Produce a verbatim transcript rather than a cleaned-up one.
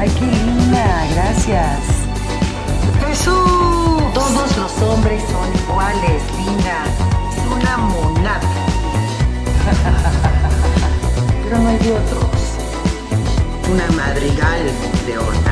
Ay, qué linda, gracias. Jesús. Todos los hombres son iguales, linda. Es una monada. Pero no hay de otros. Una madrigal de orgasmo.